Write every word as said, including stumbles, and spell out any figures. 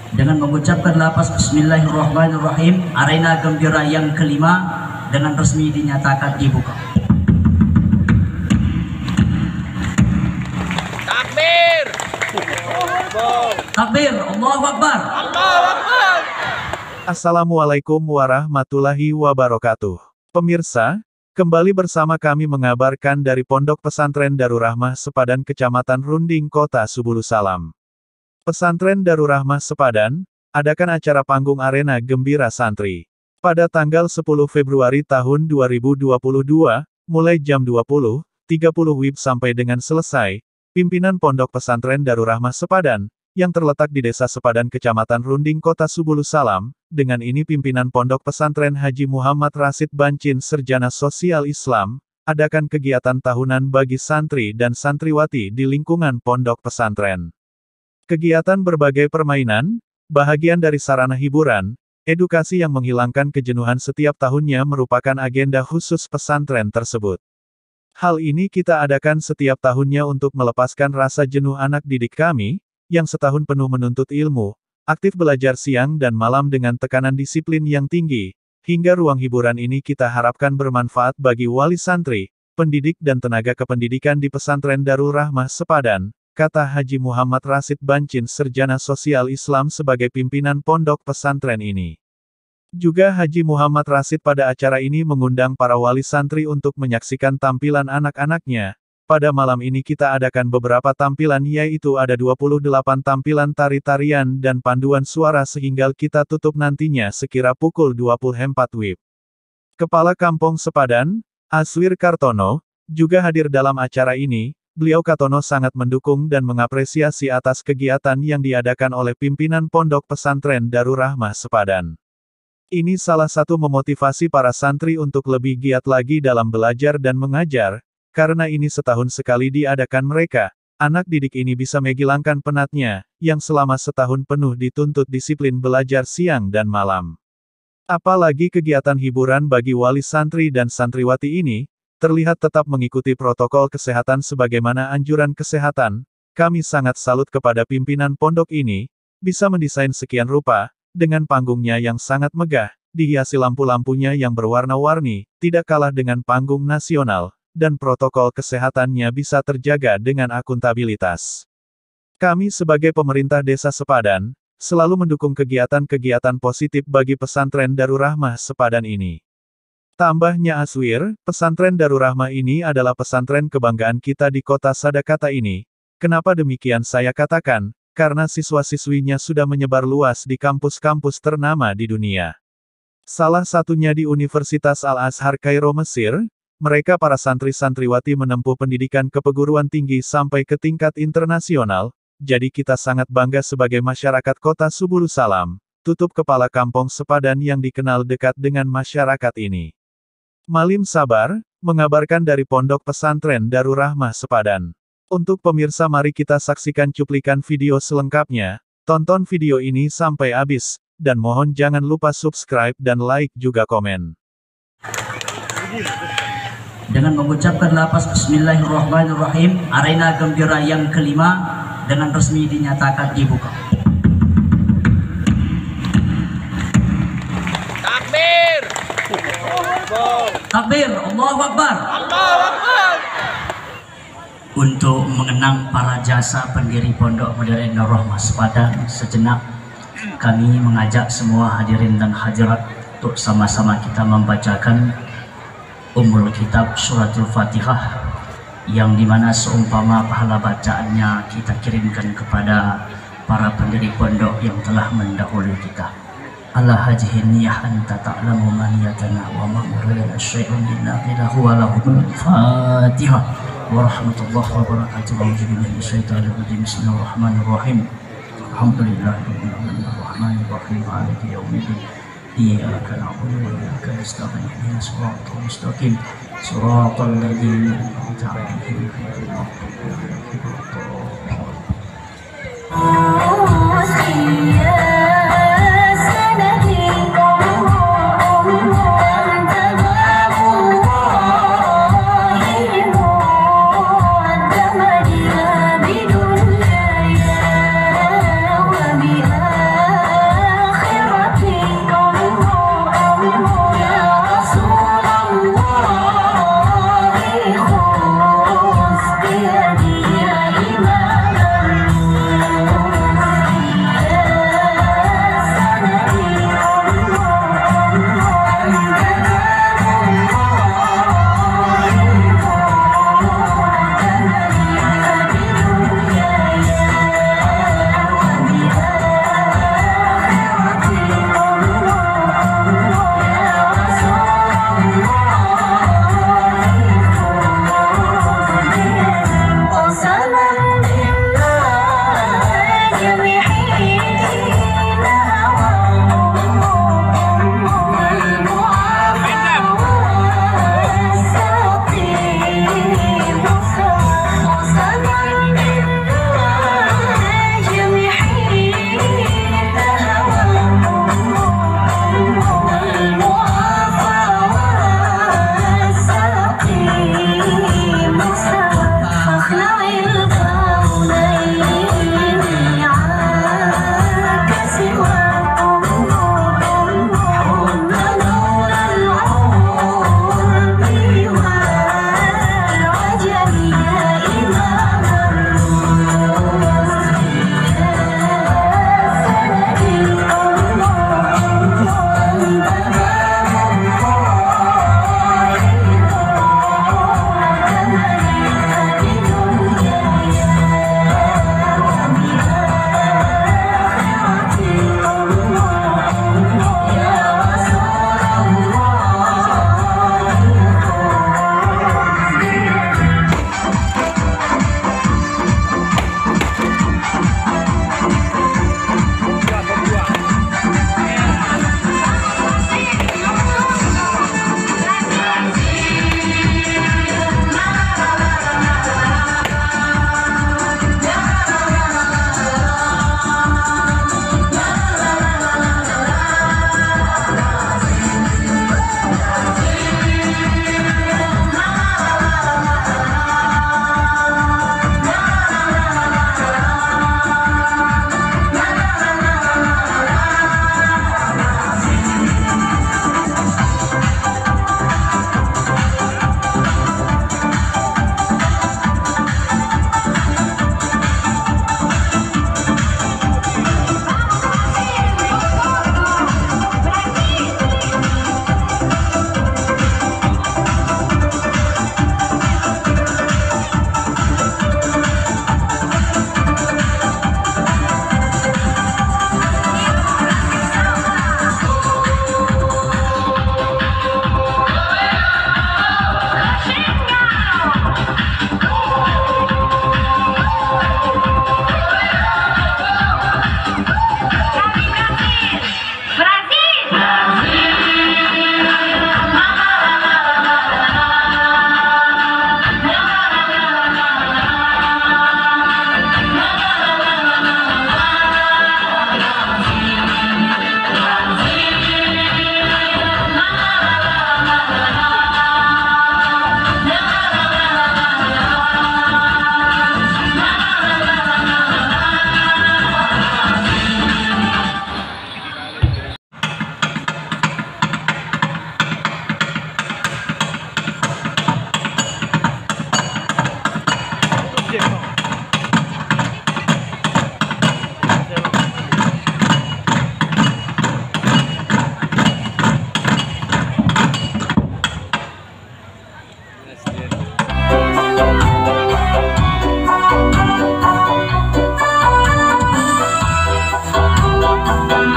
Dengan mengucapkan lafaz Bismillahirrahmanirrahim, arena gembira yang kelima dengan resmi dinyatakan dibuka. Takbir! Takbir, Allahu Akbar. Allahu Akbar! Assalamualaikum warahmatullahi wabarakatuh. Pemirsa, kembali bersama kami mengabarkan dari Pondok Pesantren Darur Rahmah Sepadan Kecamatan Runding Kota Subulusalam. Pesantren Darur Rahmah Sepadan adakan acara panggung arena gembira santri. Pada tanggal sepuluh Februari tahun dua ribu dua puluh dua, mulai jam dua puluh tiga puluh W I B sampai dengan selesai, pimpinan Pondok Pesantren Darur Rahmah Sepadan, yang terletak di Desa Sepadan Kecamatan Runding Kota Subulusalam, dengan ini pimpinan Pondok Pesantren Haji Muhammad Rasid Bancin Sarjana Sosial Islam, adakan kegiatan tahunan bagi santri dan santriwati di lingkungan Pondok Pesantren. Kegiatan berbagai permainan, bahagian dari sarana hiburan, edukasi yang menghilangkan kejenuhan setiap tahunnya merupakan agenda khusus pesantren tersebut. Hal ini kita adakan setiap tahunnya untuk melepaskan rasa jenuh anak didik kami, yang setahun penuh menuntut ilmu, aktif belajar siang dan malam dengan tekanan disiplin yang tinggi, hingga ruang hiburan ini kita harapkan bermanfaat bagi wali santri, pendidik dan tenaga kependidikan di Pesantren Darur Rahmah Sepadan, kata Haji Muhammad Rasid Bancin Sarjana Sosial Islam sebagai pimpinan pondok pesantren ini. Juga Haji Muhammad Rasid pada acara ini mengundang para wali santri untuk menyaksikan tampilan anak-anaknya. Pada malam ini kita adakan beberapa tampilan, yaitu ada dua puluh delapan tampilan tari-tarian dan panduan suara sehingga kita tutup nantinya sekira pukul dua puluh empat W I B. Kepala Kampung Sepadan, Aswir Kartono, juga hadir dalam acara ini. Beliau Kartono sangat mendukung dan mengapresiasi atas kegiatan yang diadakan oleh pimpinan Pondok Pesantren Darur Rahmah Sepadan. Ini salah satu memotivasi para santri untuk lebih giat lagi dalam belajar dan mengajar, karena ini setahun sekali diadakan mereka, anak didik ini bisa menghilangkan penatnya, yang selama setahun penuh dituntut disiplin belajar siang dan malam. Apalagi kegiatan hiburan bagi wali santri dan santriwati ini, terlihat tetap mengikuti protokol kesehatan sebagaimana anjuran kesehatan. Kami sangat salut kepada pimpinan pondok ini, bisa mendesain sekian rupa, dengan panggungnya yang sangat megah, dihiasi lampu-lampunya yang berwarna-warni, tidak kalah dengan panggung nasional, dan protokol kesehatannya bisa terjaga dengan akuntabilitas. Kami sebagai pemerintah Desa Sepadan, selalu mendukung kegiatan-kegiatan positif bagi Pesantren Darur Rahmah Sepadan ini. Tambahnya Aswir, Pesantren Darur Rahmah ini adalah pesantren kebanggaan kita di kota Sadakata ini. Kenapa demikian saya katakan? Karena siswa-siswinya sudah menyebar luas di kampus-kampus ternama di dunia. Salah satunya di Universitas Al-Azhar Kairo Mesir, mereka para santri-santriwati menempuh pendidikan keperguruan tinggi sampai ke tingkat internasional, jadi kita sangat bangga sebagai masyarakat kota Subulusalam, tutup Kepala Kampung Sepadan yang dikenal dekat dengan masyarakat ini. Malim Sabar, mengabarkan dari Pondok Pesantren Darur Rahmah Sepadan. Untuk pemirsa mari kita saksikan cuplikan video selengkapnya, tonton video ini sampai habis, dan mohon jangan lupa subscribe dan like juga komen. Dengan mengucapkan lafaz Bismillahirrahmanirrahim, arena gembira yang kelima dengan resmi dinyatakan dibuka. Takbir! Takbir, Allahu Akbar. Allahu Akbar! Untuk mengenang para jasa pendiri Pondok Modern Darur Rahmah Sepadan, sejenak kami mengajak semua hadirin dan hadirat untuk sama-sama kita membacakan Ummul Kitab Suratul Fatihah, yang dimana seumpama pahala bacaannya kita kirimkan kepada para pendiri pondok yang telah mendahului kita. Allah hajihin niyah anta ta'lamu man yatana wa ma'murina syai'un illa qilahu wa lahumul Fatihah wa rahmatullahi wa barakatuh. A'udzubillahi minasyaitonir rajim. Bismillahirrahmanirrahim. Alhamdulillahirabbil alamin arrahmanir rahim maliki yaumiddin. Iyyaka na'budu wa iyyaka nasta'in. Ihdinas siratal mustaqim. Siratal ladzina an'amta 'alaihim ghairil maghdubi 'alaihim waladdallin. Thank